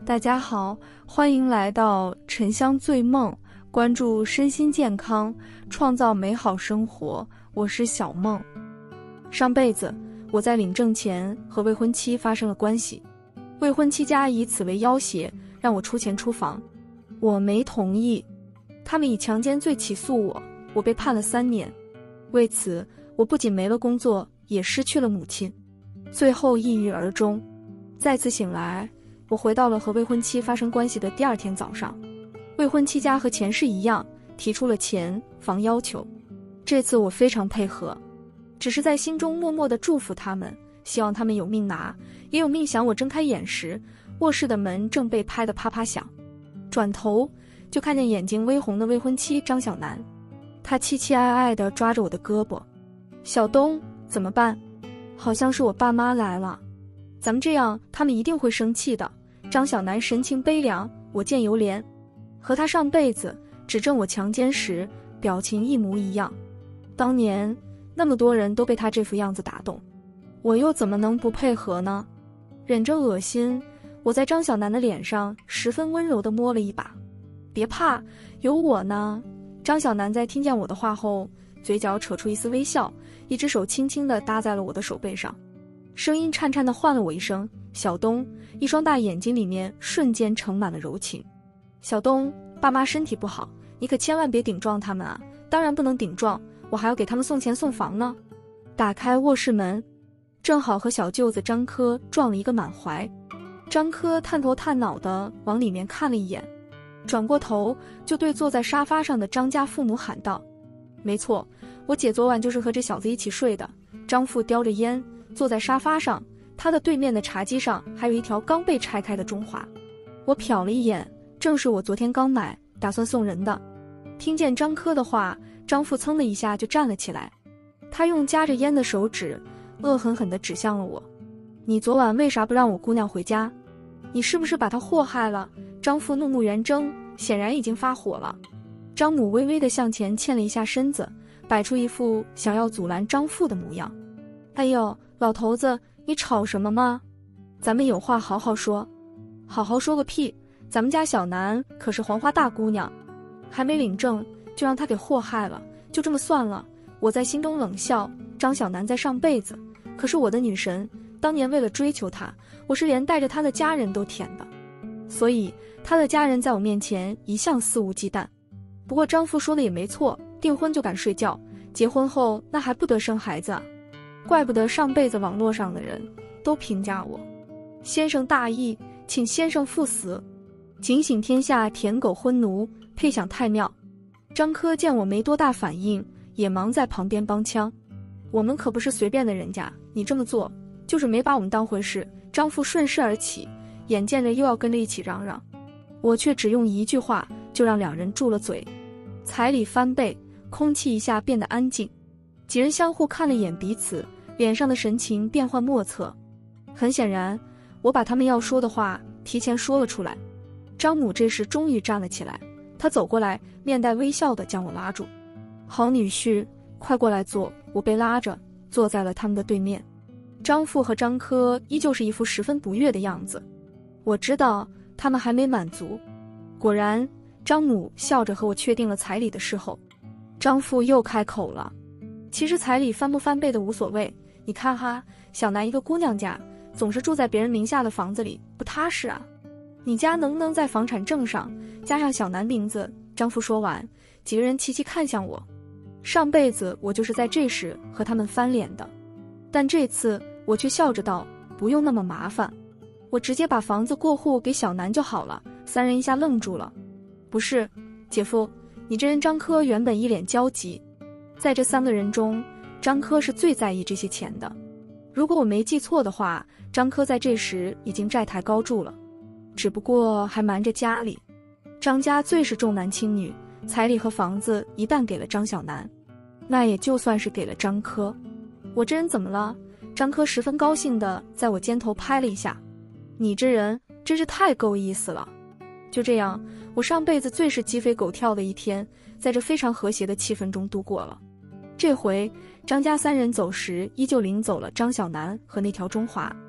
大家好，欢迎来到沉香醉梦，关注身心健康，创造美好生活。我是小梦。上辈子我在领证前和未婚妻发生了关系，未婚妻家以此为要挟，让我出钱出房，我没同意。他们以强奸罪起诉我，我被判了3年。为此，我不仅没了工作，也失去了母亲，最后抑郁而终。再次醒来，我回到了和未婚妻发生关系的第2天早上，未婚妻家和前世一样提出了钱房要求。这次我非常配合，只是在心中默默地祝福他们，希望他们有命拿，也有命享。我睁开眼时，卧室的门正被拍得啪啪响，转头就看见眼睛微红的未婚妻张小楠，她凄凄哀哀地抓着我的胳膊。小东，怎么办？好像是我爸妈来了，咱们这样他们一定会生气的。张小楠神情悲凉，我见犹怜，和他上辈子指证我强奸时表情一模一样。当年那么多人都被他这副样子打动，我又怎么能不配合呢？忍着恶心，我在张小楠的脸上十分温柔地摸了一把。别怕，有我呢。张小楠在听见我的话后，嘴角扯出一丝微笑，一只手轻轻地搭在了我的手背上，声音颤颤地唤了我一声小东，一双大眼睛里面瞬间盛满了柔情。小东，爸妈身体不好，你可千万别顶撞他们啊。当然不能顶撞，我还要给他们送钱送房呢。打开卧室门，正好和小舅子张科撞了一个满怀。张科探头探脑地往里面看了一眼，转过头就对坐在沙发上的张家父母喊道：没错，我姐昨晚就是和这小子一起睡的。张父叼着烟坐在沙发上，他的对面的茶几上还有一条刚被拆开的中华。我瞟了一眼，正是我昨天刚买打算送人的。听见张科的话，张父噌的一下就站了起来，他用夹着烟的手指恶狠狠地指向了我。你昨晚为啥不让我姑娘回家？你是不是把她祸害了？张父怒目圆睁，显然已经发火了。张母微微地向前欠了一下身子，摆出一副想要阻拦张父的模样。哎呦，老头子，你吵什么吗？咱们有话好好说。好好说个屁，咱们家小楠可是黄花大姑娘，还没领证就让她给祸害了，就这么算了。我在心中冷笑，张小楠在上辈子可是我的女神，当年为了追求她，我是连带着她的家人都舔的，所以她的家人在我面前一向肆无忌惮。不过张父说的也没错，订婚就敢睡觉，结婚后那还不得生孩子啊？怪不得上辈子网络上的人都评价我，先生大义，请先生赴死，警醒天下舔狗昏奴，配享太庙。张科见我没多大反应，也忙在旁边帮腔。我们可不是随便的人家，你这么做就是没把我们当回事。张父顺势而起，眼见着又要跟着一起嚷嚷，我却只用一句话就让两人住了嘴。彩礼翻倍，空气一下变得安静，几人相互看了眼彼此，脸上的神情变幻莫测。很显然，我把他们要说的话提前说了出来。张母这时终于站了起来，她走过来，面带微笑地将我拉住。好女婿，快过来坐。我被拉着坐在了他们的对面。张父和张科依旧是一副十分不悦的样子，我知道他们还没满足。果然，张母笑着和我确定了彩礼的事后，张父又开口了：其实彩礼翻不翻倍的无所谓，你看哈，小楠一个姑娘家，总是住在别人名下的房子里，不踏实啊。你家能不能在房产证上加上小楠名字？张父说完，几个人齐齐看向我。上辈子我就是在这时和他们翻脸的，但这次我却笑着道：不用那么麻烦，我直接把房子过户给小楠就好了。3人一下愣住了。不是，姐夫，你这人。张科原本一脸焦急，在这3个人中，张科是最在意这些钱的。如果我没记错的话，张科在这时已经债台高筑了，只不过还瞒着家里。张家最是重男轻女，彩礼和房子一旦给了张小楠，那也就算是给了张科。我这人怎么了？张科十分高兴地在我肩头拍了一下。你这人真是太够意思了。就这样，我上辈子最是鸡飞狗跳的一天，在这非常和谐的气氛中度过了。这回张家3人走时，依旧领走了张小楠和那条中华。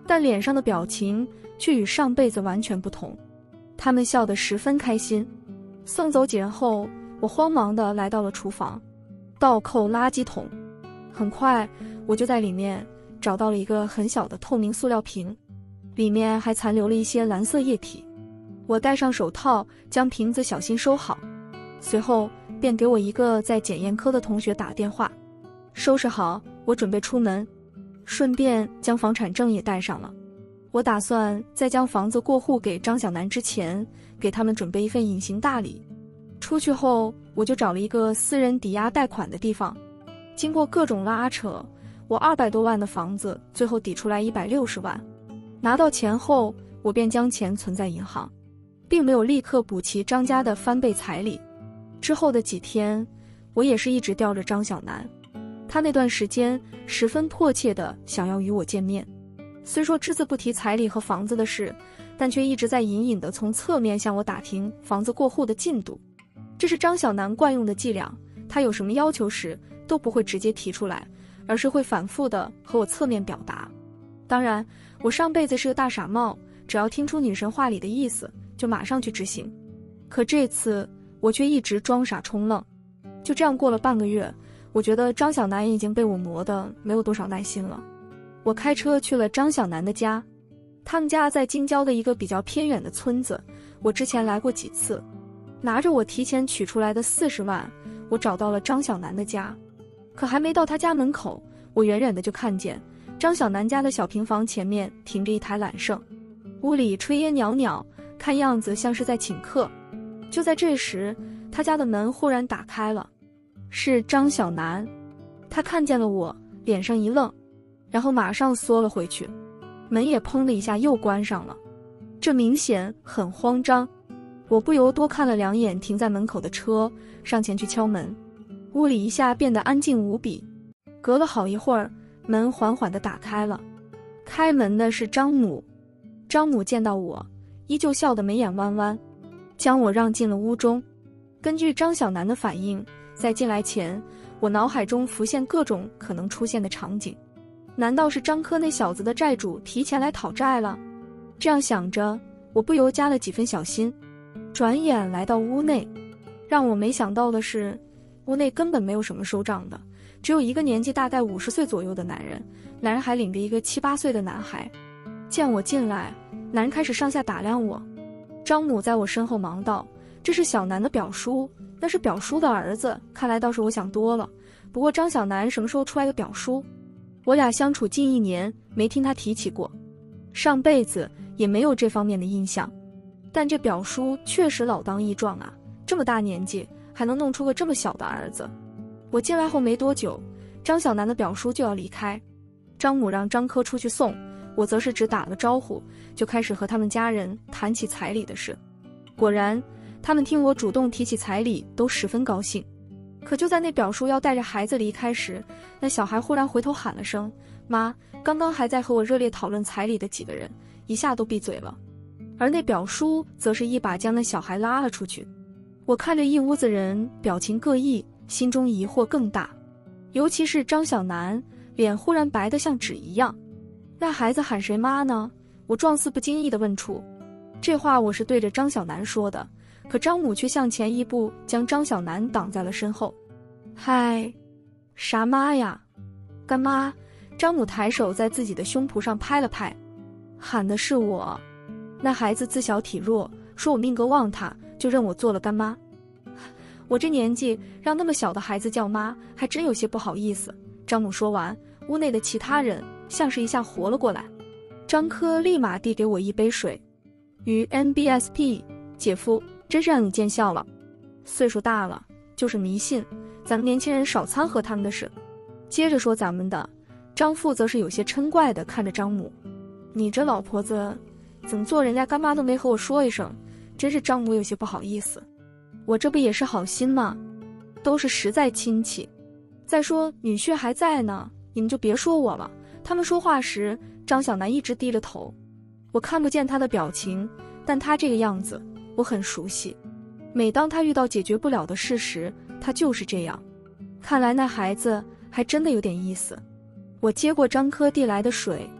但脸上的表情却与上辈子完全不同。他们笑得十分开心。送走几人后，我慌忙地来到了厨房，倒扣垃圾桶。很快，我就在里面找到了一个很小的透明塑料瓶，里面还残留了一些蓝色液体。我戴上手套，将瓶子小心收好，随后便给我一个在检验科的同学打电话。收拾好，我准备出门，顺便将房产证也带上了。我打算在将房子过户给张小楠之前，给他们准备一份隐形大礼。出去后，我就找了一个私人抵押贷款的地方。经过各种拉扯，我200多万的房子最后抵出来160万。拿到钱后，我便将钱存在银行，并没有立刻补齐张家的翻倍彩礼。之后的几天，我也是一直吊着张小楠。他那段时间十分迫切地想要与我见面，虽说只字不提彩礼和房子的事，但却一直在隐隐地从侧面向我打听房子过户的进度。这是张小楠惯用的伎俩，他有什么要求时都不会直接提出来，而是会反复地和我侧面表达。当然，我上辈子是个大傻帽，只要听出女神话里的意思，就马上去执行。可这次我却一直装傻充愣。就这样过了半个月，我觉得张小楠已经被我磨得没有多少耐心了。我开车去了张小楠的家，他们家在京郊的一个比较偏远的村子，我之前来过几次。拿着我提前取出来的40万，我找到了张小楠的家。可还没到他家门口，我远远的就看见张小楠家的小平房前面停着一台揽胜，屋里炊烟袅袅，看样子像是在请客。就在这时，他家的门忽然打开了，是张小楠。他看见了我，脸上一愣，然后马上缩了回去，门也砰的一下又关上了。这明显很慌张。我不由多看了2眼停在门口的车，上前去敲门。屋里一下变得安静无比。隔了好一会儿，门缓缓地打开了。开门的是张母。张母见到我，依旧笑得眉眼弯弯，将我让进了屋中。根据张小楠的反应，在进来前，我脑海中浮现各种可能出现的场景。难道是张科那小子的债主提前来讨债了？这样想着，我不由加了几分小心。转眼来到屋内，让我没想到的是，屋内根本没有什么收账的，只有一个年纪大概50岁左右的男人，男人还领着一个7、8岁的男孩。见我进来，男人开始上下打量我。张母在我身后忙道：“这是小楠的表叔，那是表叔的儿子。”看来倒是我想多了。不过张小楠什么时候出来个表叔？我俩相处近1年，没听他提起过，上辈子也没有这方面的印象。但这表叔确实老当益壮啊，这么大年纪还能弄出个这么小的儿子。我进来后没多久，张小楠的表叔就要离开，张母让张科出去送，我则是只打了个招呼，就开始和他们家人谈起彩礼的事。果然，他们听我主动提起彩礼都十分高兴。可就在那表叔要带着孩子离开时，那小孩忽然回头喊了声：“妈！”刚刚还在和我热烈讨论彩礼的几个人，一下都闭嘴了。而那表叔则是一把将那小孩拉了出去。我看着一屋子人表情各异，心中疑惑更大。尤其是张小楠，脸忽然白得像纸一样。那孩子喊谁妈呢？我状似不经意地问出。这话我是对着张小楠说的，可张母却向前一步，将张小楠挡在了身后。嗨，啥妈呀？干妈！张母抬手在自己的胸脯上拍了拍，喊的是我。那孩子自小体弱，说我命格旺他，就认我做了干妈。我这年纪让那么小的孩子叫妈，还真有些不好意思。张母说完，屋内的其他人像是一下活了过来。张科立马递给我一杯水。于 NBSP， 姐夫，真是让你见笑了。岁数大了，就是迷信，咱们年轻人少掺和他们的事。接着说咱们的，张父则是有些嗔怪地看着张母。你这老婆子，怎么做人家干妈都没和我说一声，真是张母有些不好意思。我这不也是好心吗？都是实在亲戚。再说女婿还在呢，你们就别说我了。他们说话时，张小楠一直低着头，我看不见他的表情，但他这个样子我很熟悉。每当他遇到解决不了的事时，他就是这样。看来那孩子还真的有点意思。我接过张科递来的水，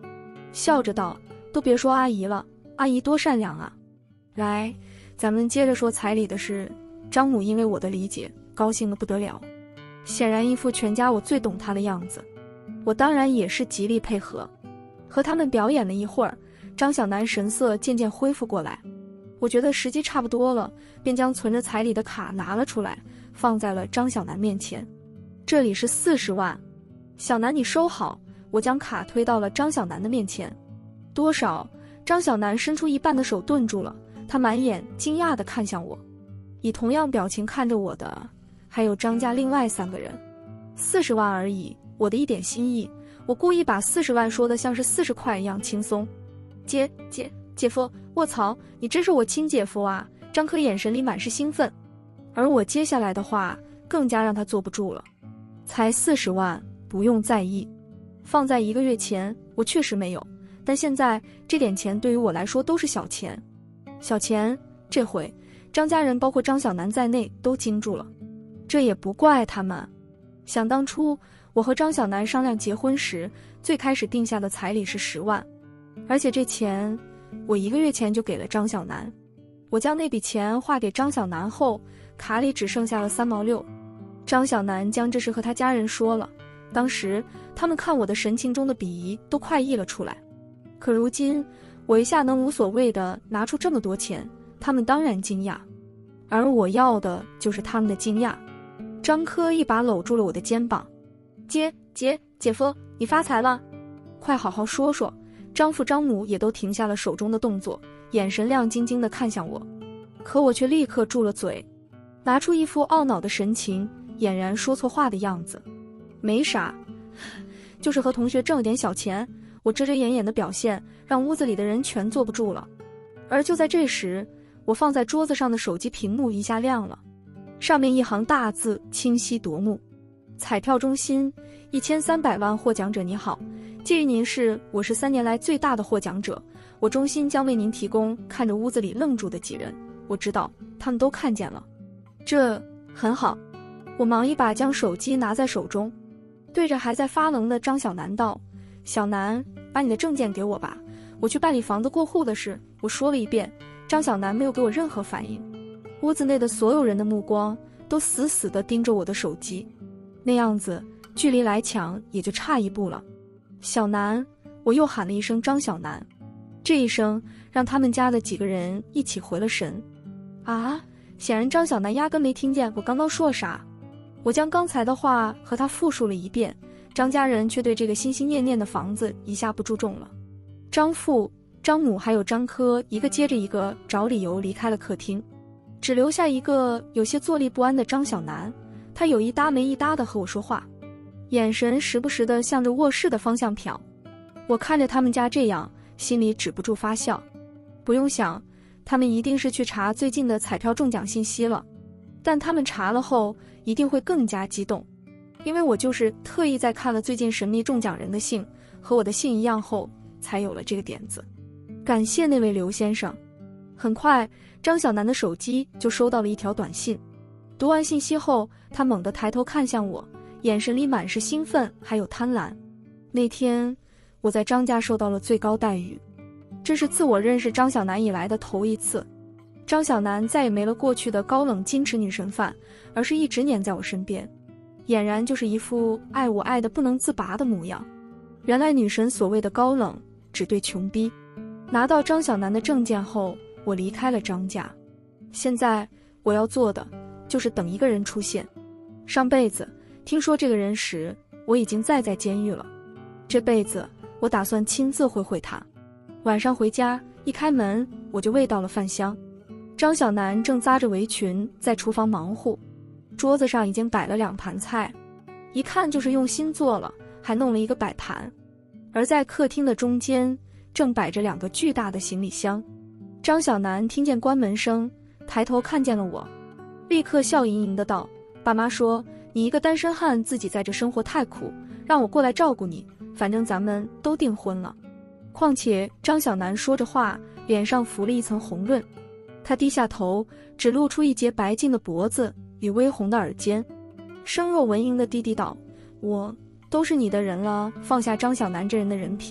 笑着道：“都别说阿姨了，阿姨多善良啊。来，咱们接着说彩礼的事。”张母因为我的理解，高兴得不得了，显然一副全家我最懂她的样子。我当然也是极力配合，和他们表演了一会儿，张小楠神色渐渐恢复过来。我觉得时机差不多了，便将存着彩礼的卡拿了出来，放在了张小楠面前。这里是40万，小楠你收好。我将卡推到了张小楠的面前。多少？张小楠伸出一半的手顿住了，他满眼惊讶地看向我。以同样表情看着我的还有张家另外3个人。40万而已，我的一点心意。我故意把40万说得像是40块一样轻松。姐夫，卧槽，你真是我亲姐夫啊！张科眼神里满是兴奋，而我接下来的话更加让他坐不住了。才40万，不用在意。放在1个月前，我确实没有，但现在这点钱对于我来说都是小钱。小钱，这回张家人包括张小楠在内都惊住了。这也不怪他们。想当初我和张小楠商量结婚时，最开始定下的彩礼是10万，而且这钱我1个月前就给了张小楠。我将那笔钱划给张小楠后，卡里只剩下了3毛6。张小楠将这事和他家人说了，当时他们看我的神情中的鄙夷都快溢了出来。可如今我一下能无所谓地拿出这么多钱，他们当然惊讶，而我要的就是他们的惊讶。张科一把搂住了我的肩膀：“姐夫，你发财了，快好好说说。”张父张母也都停下了手中的动作，眼神亮晶晶地看向我。可我却立刻住了嘴，拿出一副懊恼的神情，俨然说错话的样子。没啥，就是和同学挣了点小钱。我遮遮掩掩的表现让屋子里的人全坐不住了。而就在这时，我放在桌子上的手机屏幕一下亮了，上面一行大字清晰夺目：彩票中心1300万获奖者你好，介意您是我是3年来最大的获奖者，我衷心将为您提供。看着屋子里愣住的几人，我知道他们都看见了。这很好。我忙一把将手机拿在手中，对着还在发愣的张小楠道：“小楠，把你的证件给我吧，我去办理房子过户的事。”我说了一遍。张小楠没有给我任何反应。屋子内的所有人的目光都死死地盯着我的手机，那样子距离来抢也就差1步了。小楠，我又喊了一声张小楠，这一声让他们家的几个人一起回了神。啊，显然张小楠压根没听见我刚刚说了啥。我将刚才的话和他复述了一遍，张家人却对这个心心念念的房子一下不注重了。张父、张母还有张科一个接着一个找理由离开了客厅，只留下一个有些坐立不安的张小楠。他有一搭没一搭地和我说话，眼神时不时地向着卧室的方向瞟。我看着他们家这样，心里止不住发笑。不用想，他们一定是去查最近的彩票中奖信息了，但他们查了后一定会更加激动，因为我就是特意在看了最近神秘中奖人的信和我的信一样后才有了这个点子。感谢那位刘先生。很快张小楠的手机就收到了一条短信，读完信息后，他猛地抬头看向我，眼神里满是兴奋还有贪婪。那天我在张家受到了最高待遇，这是自我认识张小楠以来的头一次。张小楠再也没了过去的高冷矜持女神范，而是一直黏在我身边，俨然就是一副爱我爱得不能自拔的模样。原来女神所谓的高冷只对穷逼。拿到张小楠的证件后，我离开了张家。现在我要做的就是等一个人出现。上辈子听说这个人时，我已经在监狱了，这辈子我打算亲自会他。晚上回家一开门，我就味到了饭香。张小楠正扎着围裙在厨房忙活，桌子上已经摆了2盘菜，一看就是用心做了，还弄了一个摆盘。而在客厅的中间正摆着2个巨大的行李箱。张小楠听见关门声，抬头看见了我，立刻笑盈盈的道：“爸妈说你一个单身汉自己在这生活太苦，让我过来照顾你，反正咱们都订婚了。”况且张小楠说着话，脸上浮了一层红润，他低下头，只露出一截白净的脖子与微红的耳尖，声若蚊蝇的低低道：“我都是你的人了。”放下张小楠这人的人品，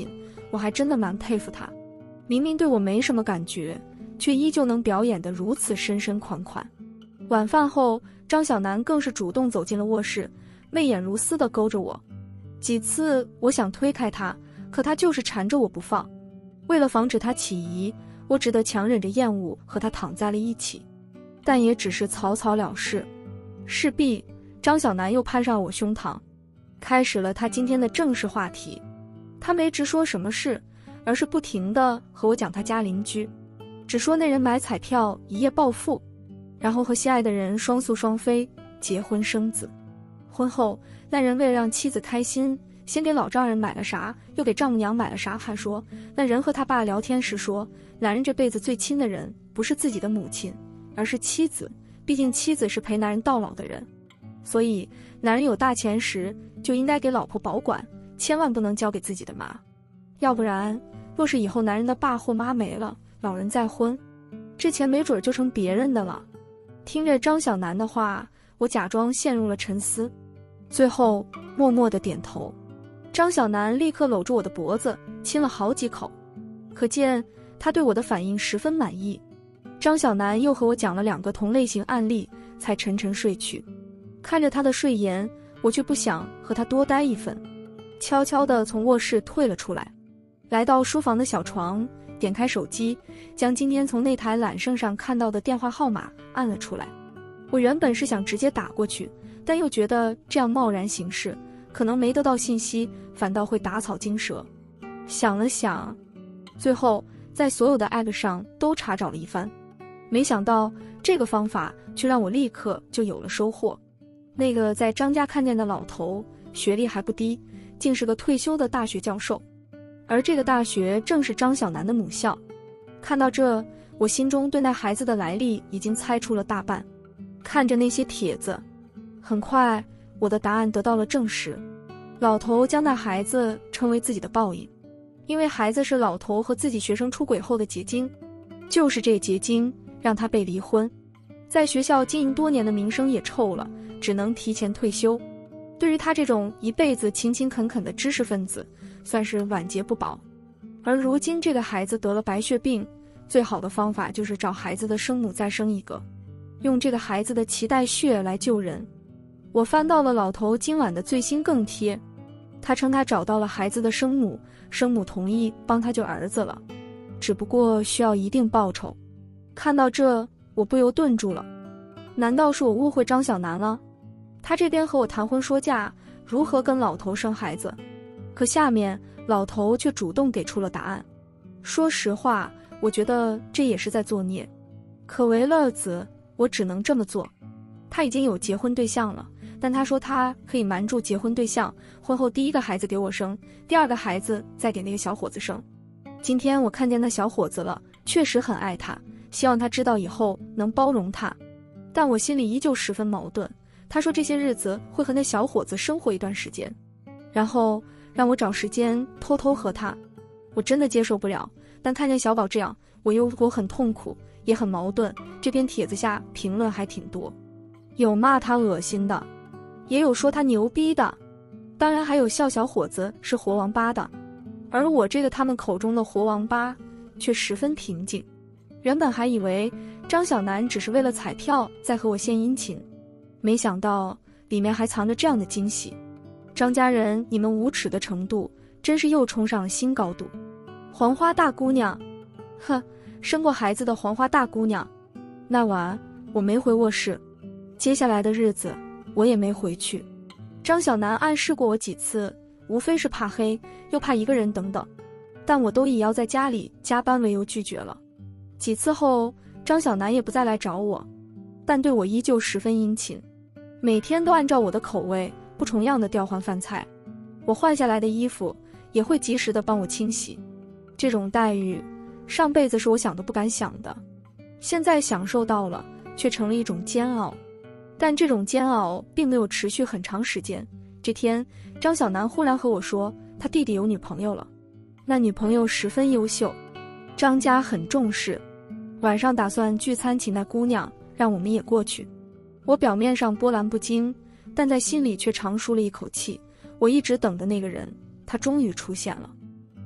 我还真的蛮佩服他，明明对我没什么感觉，却依旧能表演得如此深深款款。晚饭后，张小楠更是主动走进了卧室，媚眼如丝地勾着我。几次我想推开他，可他就是缠着我不放。为了防止他起疑，我只得强忍着厌恶和他躺在了一起，但也只是草草了事。势必，张小楠又攀上我胸膛，开始了他今天的正式话题。他没直说什么事，而是不停地和我讲他家邻居，只说那人买彩票一夜暴富，然后和心爱的人双宿双飞，结婚生子。婚后，那人为了让妻子开心，先给老丈人买了啥，又给丈母娘买了啥，还说那人和他爸聊天时说，男人这辈子最亲的人不是自己的母亲，而是妻子，毕竟妻子是陪男人到老的人，所以男人有大钱时就应该给老婆保管，千万不能交给自己的妈，要不然若是以后男人的爸或妈没了，老人再婚，这钱没准就成别人的了。听着张小楠的话，我假装陷入了沉思，最后默默地点头。张小楠立刻搂住我的脖子，亲了好几口，可见他对我的反应十分满意。张小楠又和我讲了2个同类型案例，才沉沉睡去。看着他的睡颜，我却不想和他多待一分，悄悄地从卧室退了出来，来到书房的小床，点开手机，将今天从那台揽胜上看到的电话号码按了出来。我原本是想直接打过去，但又觉得这样贸然行事，可能没得到信息，反倒会打草惊蛇。想了想，最后在所有的 app 上都查找了一番，没想到这个方法却让我立刻就有了收获。那个在张家看见的老头，学历还不低，竟是个退休的大学教授，而这个大学正是张小楠的母校。看到这，我心中对那孩子的来历已经猜出了大半。看着那些帖子，很快我的答案得到了证实。老头将那孩子称为自己的报应，因为孩子是老头和自己学生出轨后的结晶，就是这结晶让他被离婚，在学校经营多年的名声也臭了，只能提前退休。对于他这种一辈子勤勤恳恳的知识分子，算是晚节不保。而如今这个孩子得了白血病，最好的方法就是找孩子的生母再生一个，用这个孩子的脐带血来救人。我翻到了老头今晚的最新更贴，他称他找到了孩子的生母，生母同意帮他救儿子了，只不过需要一定报酬。看到这，我不由顿住了，难道是我误会张小楠了？他这边和我谈婚说嫁，如何跟老头生孩子，可下面老头却主动给出了答案。说实话，我觉得这也是在作孽，可为乐子，我只能这么做。他已经有结婚对象了，但他说他可以瞒住结婚对象，婚后第1个孩子给我生，第2个孩子再给那个小伙子生。今天我看见那小伙子了，确实很爱他，希望他知道以后能包容他，但我心里依旧十分矛盾。他说这些日子会和那小伙子生活一段时间，然后让我找时间偷偷和他。我真的接受不了，但看见小宝这样，我很痛苦，也很矛盾。这篇帖子下评论还挺多，有骂他恶心的，也有说他牛逼的，当然还有笑小伙子是活王八的。而我这个他们口中的活王八却十分平静。原本还以为张小楠只是为了彩票在和我献殷勤，没想到里面还藏着这样的惊喜。张家人，你们无耻的程度真是又冲上了新高度。黄花大姑娘，哼，生过孩子的黄花大姑娘。那晚我没回卧室，接下来的日子我也没回去。张小楠暗示过我几次，无非是怕黑，又怕一个人等等，但我都以要在家里加班为由拒绝了。几次后，张小楠也不再来找我，但对我依旧十分殷勤，每天都按照我的口味不重样的调换饭菜，我换下来的衣服也会及时的帮我清洗。这种待遇，上辈子是我想都不敢想的，现在享受到了，却成了一种煎熬。但这种煎熬并没有持续很长时间。这天，张小楠忽然和我说，他弟弟有女朋友了，那女朋友十分优秀，张家很重视，晚上打算聚餐请那姑娘，让我们也过去。我表面上波澜不惊，但在心里却长舒了一口气。我一直等的那个人，他终于出现了。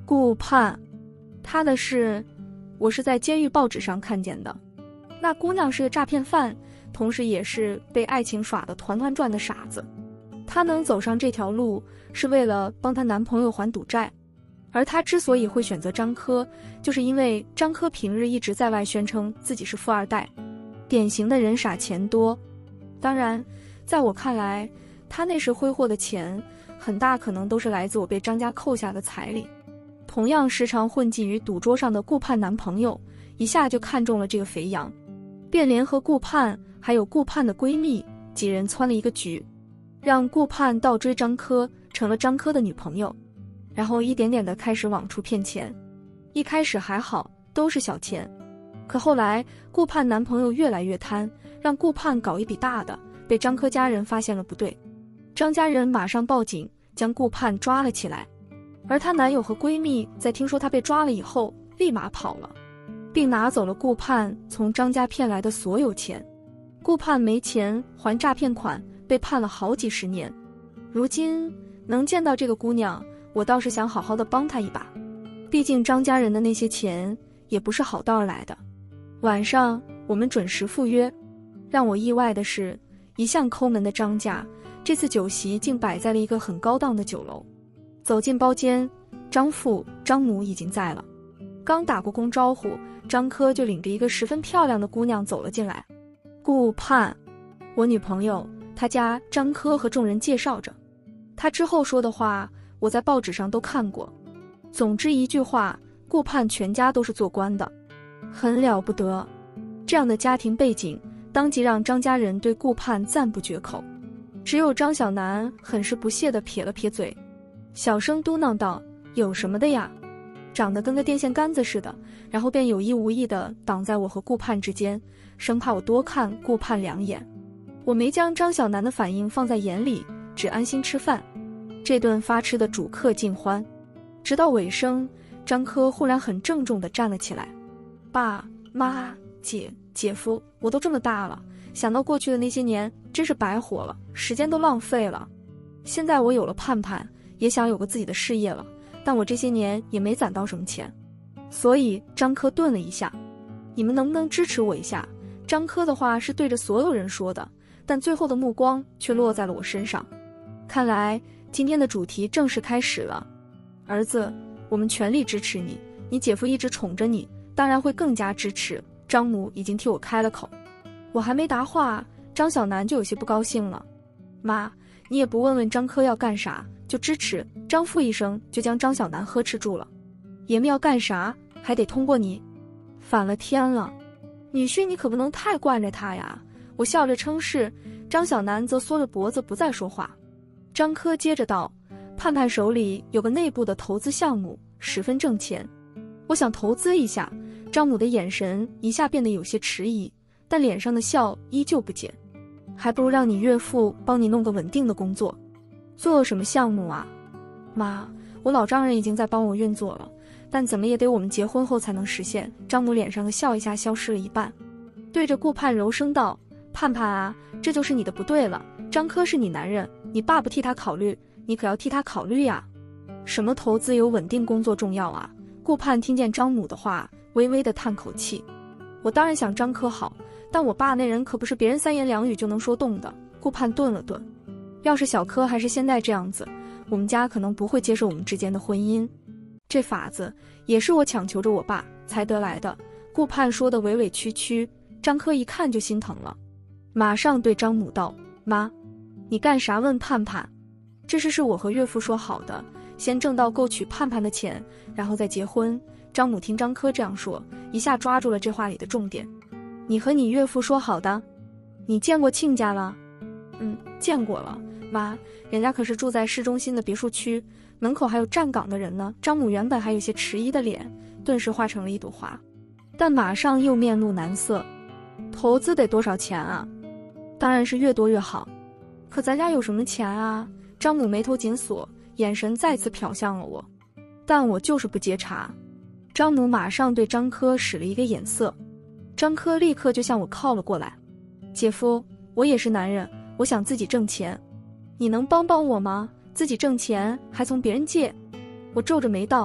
顾盼，他的事我是在监狱报纸上看见的。那姑娘是个诈骗犯，同时也是被爱情耍得团团转的傻子。她能走上这条路，是为了帮她男朋友还赌债。而她之所以会选择张科，就是因为张科平日一直在外宣称自己是富二代，典型的人傻钱多。当然，在我看来，他那时挥霍的钱，很大可能都是来自我被张家扣下的彩礼。同样时常混迹于赌桌上的顾盼男朋友，一下就看中了这个肥羊，便联合顾盼还有顾盼的闺蜜几人撺了一个局，让顾盼倒追张科，成了张科的女朋友，然后一点点地开始往出骗钱。一开始还好，都是小钱，可后来顾盼男朋友越来越贪，让顾盼搞一笔大的，被张科家人发现了不对，张家人马上报警，将顾盼抓了起来。而她男友和闺蜜在听说她被抓了以后，立马跑了，并拿走了顾盼从张家骗来的所有钱。顾盼没钱还诈骗款，被判了好几十年。如今能见到这个姑娘，我倒是想好好的帮她一把，毕竟张家人的那些钱也不是好道儿来的。晚上我们准时赴约，让我意外的是，一向抠门的张家，这次酒席竟摆在了一个很高档的酒楼。走进包间，张父、张母已经在了。刚打过工招呼，张科就领着一个十分漂亮的姑娘走了进来。顾盼，我女朋友，她家张科和众人介绍着。她之后说的话，我在报纸上都看过。总之一句话，顾盼全家都是做官的，很了不得。这样的家庭背景，当即让张家人对顾盼赞不绝口。只有张小楠很是不屑地撇了撇嘴，小声嘟囔道：“有什么的呀？长得跟个电线杆子似的。”然后便有意无意地挡在我和顾盼之间，生怕我多看顾盼两眼。我没将张小楠的反应放在眼里，只安心吃饭。这顿发吃的主客尽欢，直到尾声，张科忽然很郑重地站了起来：“爸妈姐夫，我都这么大了，想到过去的那些年，真是白活了，时间都浪费了。现在我有了盼盼，也想有个自己的事业了，但我这些年也没攒到什么钱。”所以张科顿了一下：“你们能不能支持我一下？”张科的话是对着所有人说的，但最后的目光却落在了我身上。看来今天的主题正式开始了。儿子，我们全力支持你，你姐夫一直宠着你，当然会更加支持。张母已经替我开了口。我还没答话，张小楠就有些不高兴了：“妈，你也不问问张科要干啥，就支持。”张父一声就将张小楠呵斥住了：“爷们要干啥，还得通过你，反了天了。女婿你可不能太惯着他呀。”我笑着称是，张小楠则缩着脖子不再说话。张科接着道：“盼盼手里有个内部的投资项目，十分挣钱，我想投资一下。”张母的眼神一下变得有些迟疑，但脸上的笑依旧不减。“还不如让你岳父帮你弄个稳定的工作。”“做什么项目啊？”“妈，我老丈人已经在帮我运作了，但怎么也得我们结婚后才能实现。”张母脸上的笑一下消失了一半，对着顾盼柔声道：“盼盼啊，这就是你的不对了。张科是你男人，你爸不替他考虑，你可要替他考虑呀。什么投资有稳定工作重要啊？”顾盼听见张母的话，微微地叹口气：“我当然想张科好，但我爸那人可不是别人三言两语就能说动的。”顾盼顿了顿：“要是小科还是现在这样子，我们家可能不会接受我们之间的婚姻。这法子也是我强求着我爸才得来的。”顾盼说得委委屈屈，张科一看就心疼了，马上对张母道：“妈，你干啥问盼盼？这事是我和岳父说好的，先挣到够娶盼盼的钱，然后再结婚。”张母听张科这样说，一下抓住了这话里的重点：“你和你岳父说好的？你见过亲家了？”“见过了，妈，人家可是住在市中心的别墅区，门口还有站岗的人呢。”张母原本还有些迟疑的脸，顿时化成了一朵花，但马上又面露难色：“投资得多少钱啊？”“当然是越多越好。”“可咱家有什么钱啊？”张母眉头紧锁，眼神再次瞟向了我，但我就是不接茬。张母马上对张科使了一个眼色，张科立刻就向我靠了过来：“姐夫，我也是男人，我想自己挣钱，你能帮帮我吗？自己挣钱还从别人借？”我皱着眉道：“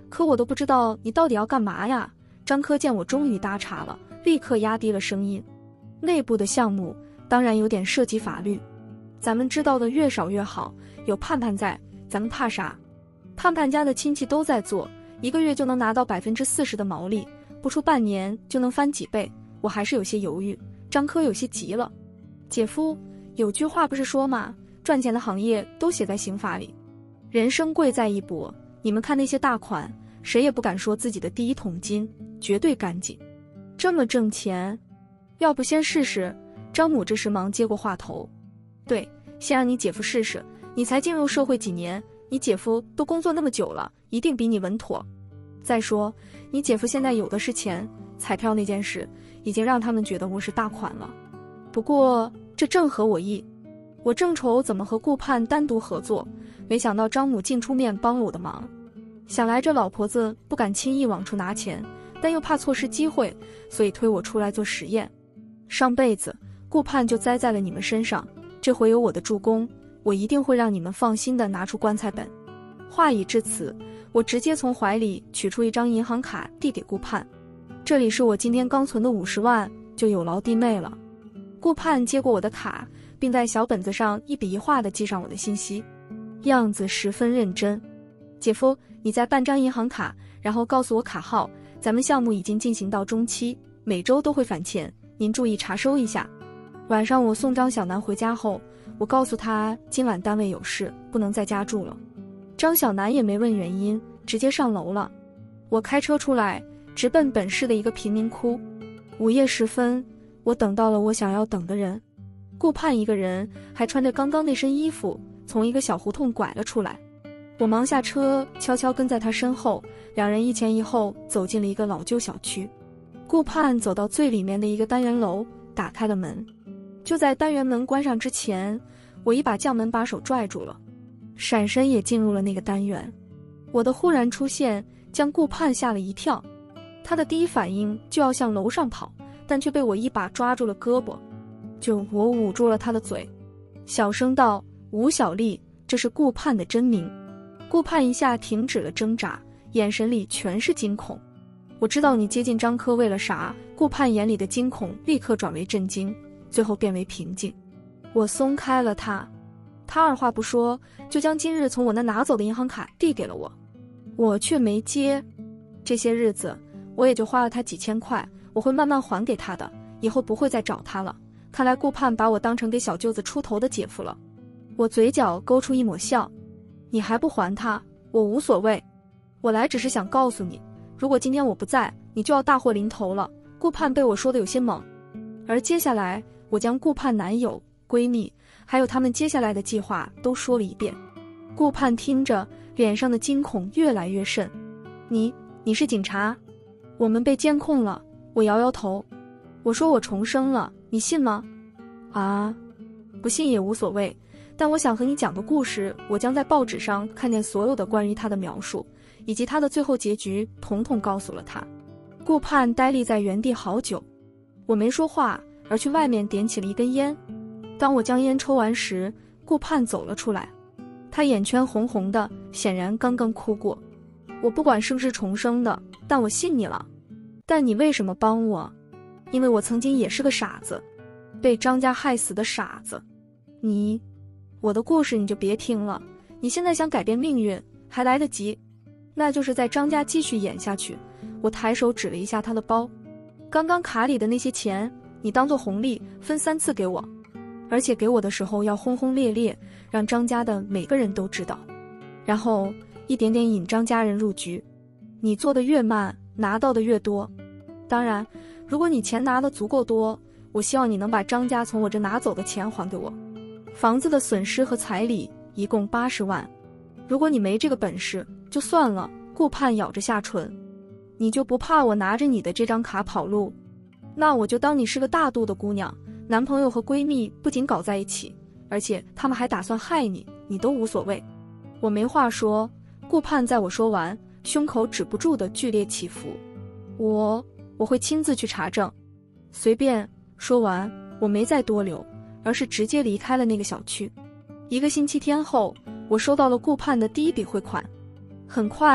可我都不知道你到底要干嘛呀。张科见我终于搭茬了，立刻压低了声音。内部的项目当然有点涉及法律，咱们知道的越少越好，有盼盼在，咱们怕啥？盼盼家的亲戚都在做，1个月就能拿到40%的毛利，不出半年就能翻几倍，我还是有些犹豫。张科有些急了，姐夫，有句话不是说吗？赚钱的行业都写在刑法里，人生贵在一搏，你们看那些大款，谁也不敢说自己的第一桶金绝对干净，这么挣钱，要不先试试？张母这时忙接过话头，对，先让你姐夫试试，你才进入社会几年，你姐夫都工作那么久了，一定比你稳妥。再说，你姐夫现在有的是钱，彩票那件事已经让他们觉得我是大款了。不过这正合我意，我正愁怎么和顾盼单独合作，没想到张母竟出面帮了我的忙。想来这老婆子不敢轻易往出拿钱，但又怕错失机会，所以推我出来做实验。上辈子顾盼就栽在了你们身上，这回有我的助攻，我一定会让你们放心地拿出棺材本。话已至此，我直接从怀里取出一张银行卡递给顾盼，这里是我今天刚存的50万，就有劳弟妹了。顾盼接过我的卡，并在小本子上一笔一画地记上我的信息，样子十分认真。姐夫，你再办张银行卡，然后告诉我卡号，咱们项目已经进行到中期，每周都会返钱，您注意查收一下。晚上我送张小南回家后，我告诉他今晚单位有事，不能在家住了。张小南也没问原因，直接上楼了。我开车出来，直奔本市的一个贫民窟。午夜时分，我等到了我想要等的人。顾盼一个人，还穿着刚刚那身衣服，从一个小胡同拐了出来。我忙下车，悄悄跟在他身后，两人一前一后走进了一个老旧小区。顾盼走到最里面的一个单元楼，打开了门。就在单元门关上之前，我一把将门把手拽住了，闪身也进入了那个单元。我的忽然出现将顾盼吓了一跳，他的第一反应就要向楼上跑，但却被我一把抓住了胳膊。我捂住了他的嘴，小声道：“吴小丽，这是顾盼的真名。”顾盼一下停止了挣扎，眼神里全是惊恐。我知道你接近张科为了啥？顾盼眼里的惊恐立刻转为震惊，最后变为平静。我松开了他，他二话不说就将今日从我那拿走的银行卡递给了我，我却没接。这些日子我也就花了他几千块，我会慢慢还给他的，以后不会再找他了。看来顾盼把我当成给小舅子出头的姐夫了。我嘴角勾出一抹笑，你还不还他？我无所谓，我来只是想告诉你，如果今天我不在，你就要大祸临头了。顾盼被我说的有些猛，而接下来我将顾盼男友、闺蜜还有他们接下来的计划都说了一遍。顾盼听着，脸上的惊恐越来越甚。你是警察？我们被监控了。我摇摇头，我说我重生了，你信吗？啊，不信也无所谓，但我想和你讲个故事。我将在报纸上看见所有的关于他的描述，以及他的最后结局，统统告诉了他。顾盼呆立在原地好久，我没说话，而去外面点起了一根烟。当我将烟抽完时，顾盼走了出来，他眼圈红红的，显然刚刚哭过。我不管是不是重生的，但我信你了。但你为什么帮我？因为我曾经也是个傻子，被张家害死的傻子。我的故事你就别听了，你现在想改变命运还来得及，那就是在张家继续演下去。我抬手指了一下他的包，刚刚卡里的那些钱你当做红利分3次给我，而且给我的时候要轰轰烈烈，让张家的每个人都知道，然后一点点引张家人入局。你做的越慢，拿到的越多。当然，如果你钱拿的足够多，我希望你能把张家从我这拿走的钱还给我。房子的损失和彩礼一共80万，如果你没这个本事就算了。顾盼咬着下唇，你就不怕我拿着你的这张卡跑路？那我就当你是个大度的姑娘，男朋友和闺蜜不仅搞在一起，而且他们还打算害你，你都无所谓。我没话说。顾盼在我说完，胸口止不住的剧烈起伏。我会亲自去查证。随便。说完，我没再多留，而是直接离开了那个小区。1个星期天后，我收到了顾盼的第一笔汇款。很快，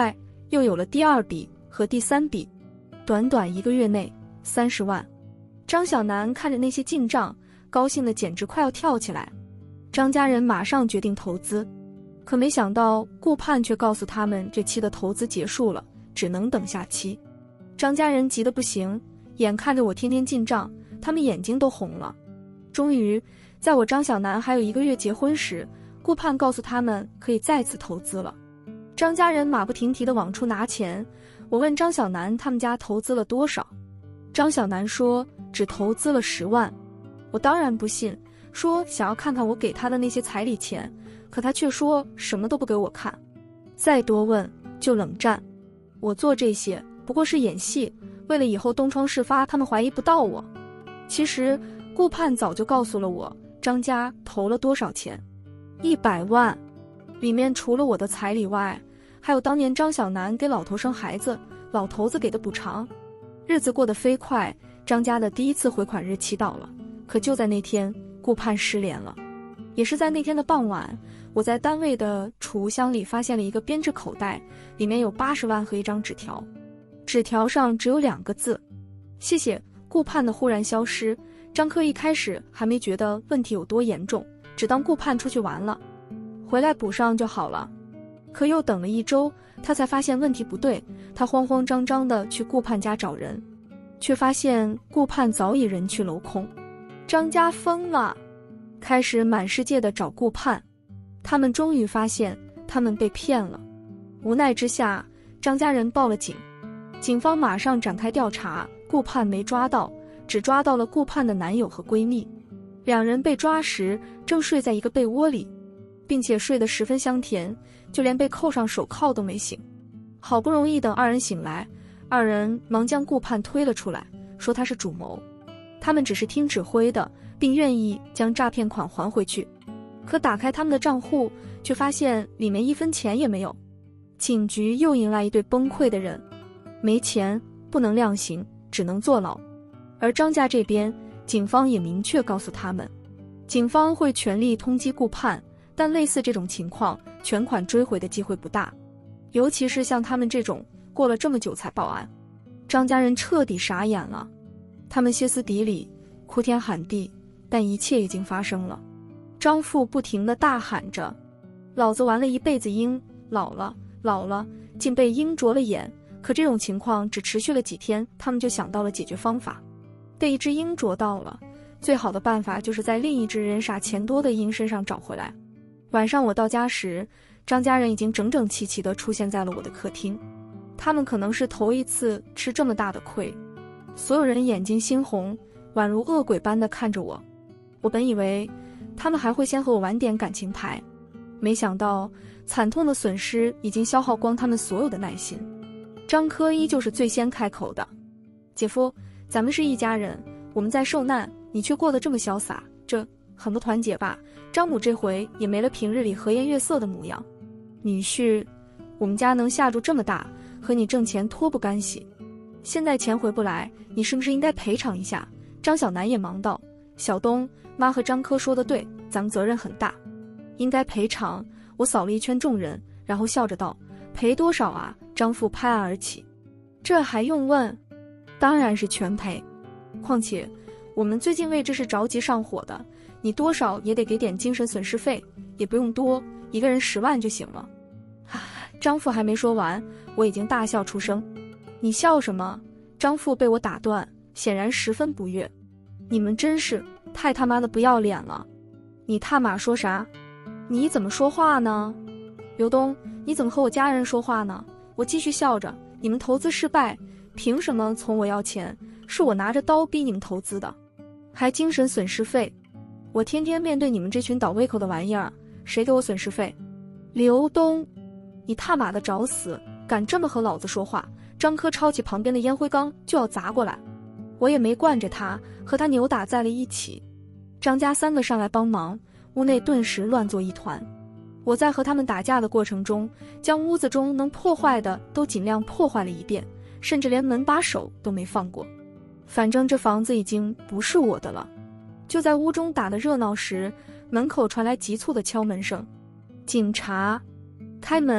又有了第2笔和第3笔，短短1个月内30万。张小楠看着那些进账，高兴得简直快要跳起来。张家人马上决定投资，可没想到顾盼却告诉他们这期的投资结束了，只能等下期。张家人急得不行，眼看着我天天进账，他们眼睛都红了。终于在我张小楠还有1个月结婚时，顾盼告诉他们可以再次投资了。张家人马不停蹄地往出拿钱，我问张小楠他们家投资了多少，张小楠说只投资了10万。我当然不信，说想要看看我给他的那些彩礼钱，可他却说什么都不给我看，再多问就冷战。我做这些不过是演戏，为了以后东窗事发他们怀疑不到我。其实顾盼早就告诉了我张家投了多少钱，100万，里面除了我的彩礼外，还有当年张小楠给老头生孩子，老头子给的补偿。日子过得飞快，张家的第1次回款日期到了，可就在那天，顾盼失联了。也是在那天的傍晚，我在单位的储物箱里发现了一个编制口袋，里面有80万和一张纸条，纸条上只有2个字：谢谢。顾盼的忽然消失，张科一开始还没觉得问题有多严重，只当顾盼出去玩了，回来补上就好了。可又等了1周，他才发现问题不对，他慌慌张张地去顾盼家找人，却发现顾盼早已人去楼空。张家疯了，开始满世界的找顾盼。他们终于发现他们被骗了，无奈之下，张家人报了警。警方马上展开调查，顾盼没抓到，只抓到了顾盼的男友和闺蜜。2人被抓时正睡在一个被窝里，并且睡得十分香甜，就连被扣上手铐都没醒。好不容易等2人醒来，2人忙将顾盼推了出来，说他是主谋，他们只是听指挥的，并愿意将诈骗款还回去。可打开他们的账户，却发现里面1分钱也没有。警局又迎来一对崩溃的人，没钱不能量刑，只能坐牢。而张家这边，警方也明确告诉他们，警方会全力通缉顾盼，但类似这种情况，全款追回的机会不大，尤其是像他们这种过了这么久才报案。张家人彻底傻眼了，他们歇斯底里，哭天喊地，但一切已经发生了。张父不停地大喊着：老子玩了一辈子鹰，老了，竟被鹰啄了眼。可这种情况只持续了几天，他们就想到了解决方法。被一只鹰啄到了，最好的办法就是在另一只人傻钱多的鹰身上找回来。晚上我到家时，张家人已经整整齐齐地出现在了我的客厅。他们可能是头一次吃这么大的亏，所有人眼睛猩红，宛如恶鬼般地看着我。我本以为他们还会先和我玩点感情牌，没想到惨痛的损失已经消耗光他们所有的耐心。张科依旧是最先开口的：姐夫，咱们是一家人，我们在受难，你却过得这么潇洒，这很不团结吧？张母这回也没了平日里和颜悦色的模样。女婿，我们家能下注这么大，和你挣钱脱不干系。现在钱回不来，你是不是应该赔偿一下？张小楠也忙道：小东，妈和张科说的对，咱们责任很大，应该赔偿。我扫了一圈众人，然后笑着道：赔多少啊？张父拍案而起：这还用问？当然是全赔。况且我们最近为这事着急上火的，你多少也得给点精神损失费，也不用多，一个人10万就行了。张父还没说完，我已经大笑出声。你笑什么？张父被我打断，显然十分不悦。你们真是太他妈的不要脸了！你他妈说啥？你怎么说话呢？刘东，你怎么和我家人说话呢？我继续笑着，你们投资失败，凭什么从我要钱？是我拿着刀逼你们投资的，还精神损失费。我天天面对你们这群倒胃口的玩意儿，谁给我损失费？刘东，你他妈的找死！敢这么和老子说话！张科抄起旁边的烟灰缸就要砸过来，我也没惯着他，和他扭打在了一起。张家3个上来帮忙，屋内顿时乱作一团。我在和他们打架的过程中，将屋子中能破坏的都尽量破坏了一遍，甚至连门把手都没放过。反正这房子已经不是我的了。就在屋中打得热闹时，门口传来急促的敲门声。警察！开门！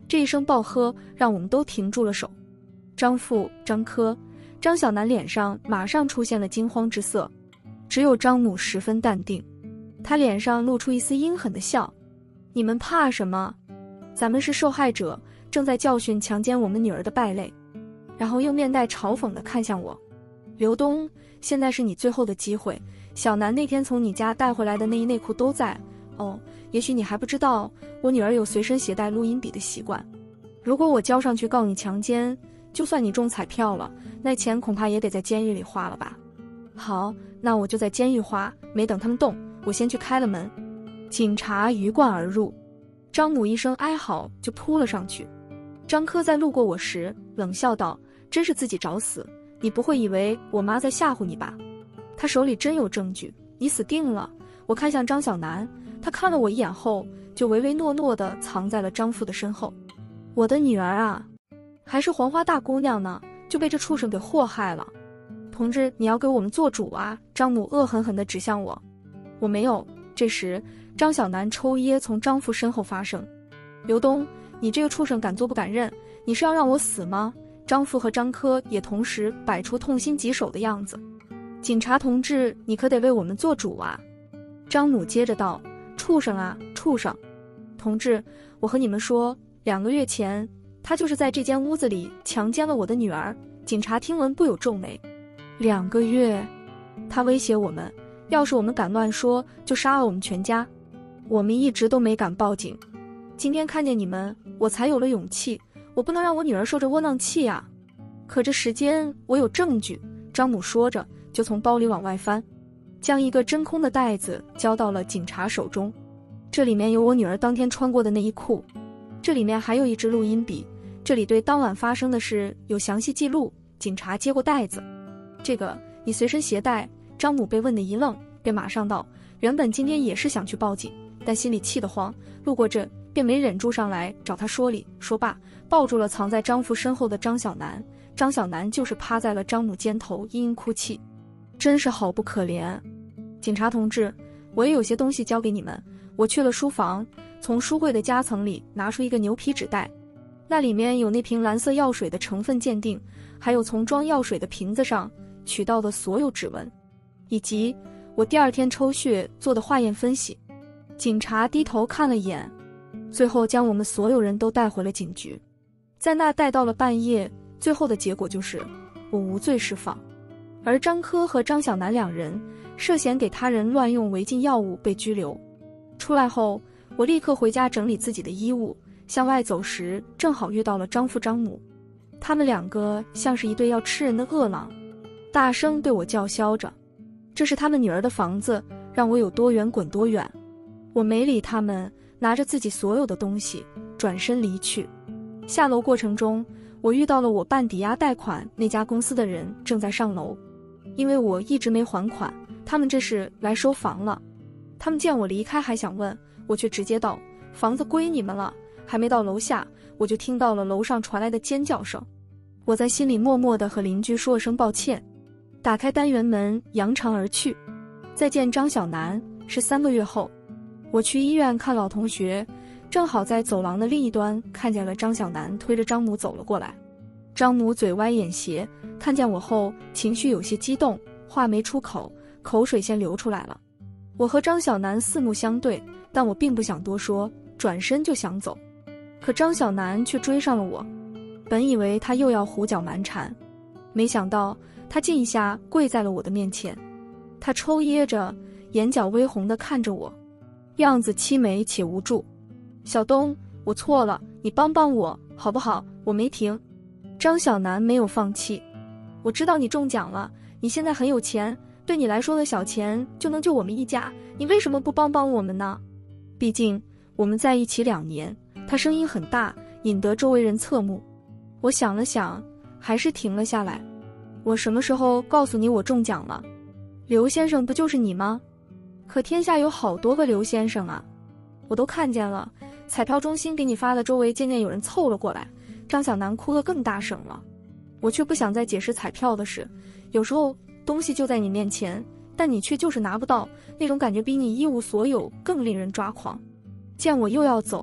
这一声暴喝让我们都停住了手。张父、张科、张小楠脸上马上出现了惊慌之色，只有张母十分淡定，他脸上露出一丝阴狠的笑。你们怕什么？咱们是受害者，正在教训强奸我们女儿的败类。然后又面带嘲讽地看向我。刘东，现在是你最后的机会，小南那天从你家带回来的内衣内裤都在。哦，也许你还不知道，我女儿有随身携带录音笔的习惯。如果我交上去告你强奸，就算你中彩票了，那钱恐怕也得在监狱里花了吧。好，那我就在监狱花。没等他们动，我先去开了门。警察鱼贯而入，张母一声哀嚎就扑了上去。张科在路过我时冷笑道，真是自己找死，你不会以为我妈在吓唬你吧？他手里真有证据，你死定了。我看向张小楠，他看了我一眼后就唯唯诺诺地藏在了张父的身后。我的女儿啊，还是黄花大姑娘呢，就被这畜生给祸害了。同志，你要给我们做主啊！张母恶狠狠地指向我。我没有。这时张小楠抽噎从张父身后发声，刘东，你这个畜生敢做不敢认，你是要让我死吗？张父和张科也同时摆出痛心疾首的样子。警察同志，你可得为我们做主啊！张母接着道，畜生啊，畜生！同志，我和你们说，2个月前他就是在这间屋子里强奸了我的女儿。警察听闻不由皱眉。2个月？他威胁我们，要是我们敢乱说，就杀了我们全家。我们一直都没敢报警，今天看见你们，我才有了勇气。我不能让我女儿受这窝囊气啊！可这时间我有证据。张母说着，就从包里往外翻，将一个真空的袋子交到了警察手中。这里面有我女儿当天穿过的内衣裤，这里面还有一支录音笔，这里对当晚发生的事有详细记录。警察接过袋子，这个你随身携带？张母被问得一愣，便马上道，原本今天也是想去报警，但心里气得慌，路过这便没忍住上来找他说理。说罢，抱住了藏在张父身后的张小楠。张小楠就是趴在了张母肩头，嘤嘤哭泣，真是好不可怜。警察同志，我也有些东西交给你们。我去了书房，从书柜的夹层里拿出一个牛皮纸袋，那里面有那瓶蓝色药水的成分鉴定，还有从装药水的瓶子上取到的所有指纹，以及我第2天抽血做的化验分析。警察低头看了眼，最后将我们所有人都带回了警局。在那待到了半夜，最后的结果就是我无罪释放，而张科和张小楠2人涉嫌给他人乱用违禁药物被拘留。出来后，我立刻回家整理自己的衣物，向外走时正好遇到了张父张母，他们2个像是一对要吃人的饿狼，大声对我叫嚣着，这是他们女儿的房子，让我有多远滚多远。我没理他们，拿着自己所有的东西转身离去。下楼过程中，我遇到了我办抵押贷款那家公司的人正在上楼，因为我一直没还款，他们这是来收房了。他们见我离开还想问，我却直接道，房子归你们了。还没到楼下，我就听到了楼上传来的尖叫声。我在心里默默地和邻居说了声抱歉，打开单元门扬长而去。再见张小楠是3个月后，我去医院看老同学，正好在走廊的另一端看见了张小楠推着张母走了过来。张母嘴歪眼斜，看见我后情绪有些激动，话没出口，口水先流出来了。我和张小楠四目相对，但我并不想多说，转身就想走。可张小楠却追上了我，本以为他又要胡搅蛮缠，没想到他竟一下跪在了我的面前。他抽噎着，眼角微红地看着我，样子凄美且无助。小东，我错了，你帮帮我好不好？我没停。张小楠没有放弃。我知道你中奖了，你现在很有钱，对你来说的小钱就能救我们一家，你为什么不帮帮我们呢？毕竟我们在一起2年。他声音很大，引得周围人侧目。我想了想，还是停了下来。我什么时候告诉你我中奖了？刘先生不就是你吗？可天下有好多个刘先生啊。我都看见了，彩票中心给你发的，周围渐渐有人凑了过来。张小楠哭得更大声了。我却不想再解释彩票的事，有时候东西就在你面前，但你却就是拿不到，那种感觉比你一无所有更令人抓狂。见我又要走，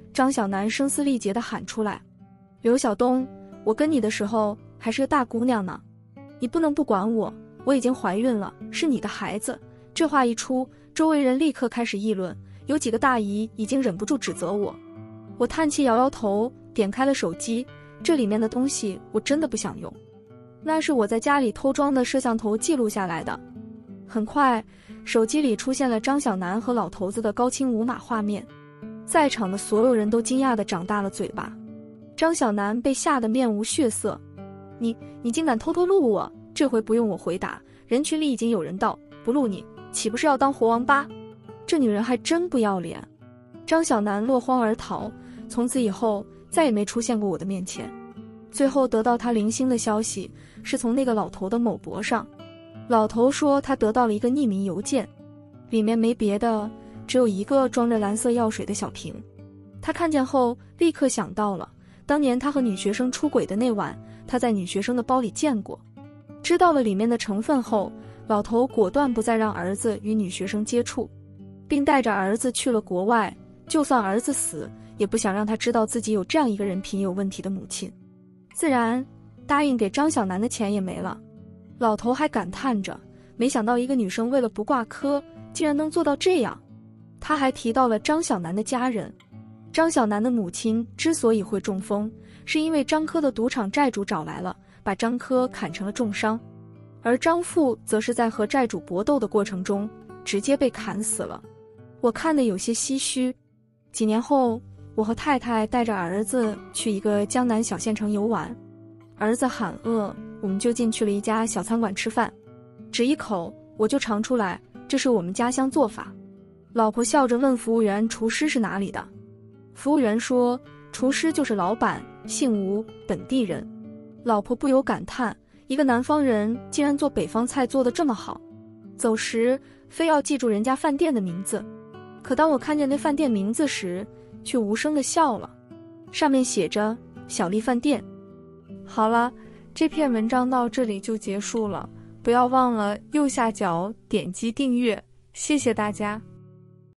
张小楠声嘶力竭地喊出来：“刘晓东，我跟你的时候还是个大姑娘呢，你不能不管我，我已经怀孕了，是你的孩子。”这话一出，周围人立刻开始议论，有几个大姨已经忍不住指责我。我叹气摇摇头，点开了手机，这里面的东西我真的不想用，那是我在家里偷装的摄像头记录下来的。很快，手机里出现了张小楠和老头子的高清无码画面，在场的所有人都惊讶地长大了嘴巴。张小楠被吓得面无血色：“你竟敢偷偷录我！这回不用我回答，人群里已经有人道，不录你，岂不是要当活王八？这女人还真不要脸！”张小楠落荒而逃，从此以后再也没出现过我的面前。最后得到他零星的消息，是从那个老头的某博上。老头说他得到了一个匿名邮件，里面没别的，只有一个装着蓝色药水的小瓶。他看见后立刻想到了当年他和女学生出轨的那晚，他在女学生的包里见过。知道了里面的成分后，老头果断不再让儿子与女学生接触，并带着儿子去了国外，就算儿子死，也不想让他知道自己有这样一个人品有问题的母亲。自然，答应给张小楠的钱也没了。老头还感叹着，没想到一个女生为了不挂科，竟然能做到这样。他还提到了张小楠的家人。张小楠的母亲之所以会中风，是因为张科的赌场债主找来了，把张科砍成了重伤，而张父则是在和债主搏斗的过程中直接被砍死了。我看得有些唏嘘。几年后，我和太太带着儿子去一个江南小县城游玩，儿子喊饿，我们就进去了一家小餐馆吃饭，只一口我就尝出来这是我们家乡做法。老婆笑着问服务员厨师是哪里的，服务员说厨师就是老板，姓吴，本地人。老婆不由感叹，一个南方人竟然做北方菜做得这么好，走时非要记住人家饭店的名字。可当我看见那饭店名字时，却无声地笑了，上面写着小丽饭店。好了，这篇文章到这里就结束了，不要忘了右下角点击订阅，谢谢大家。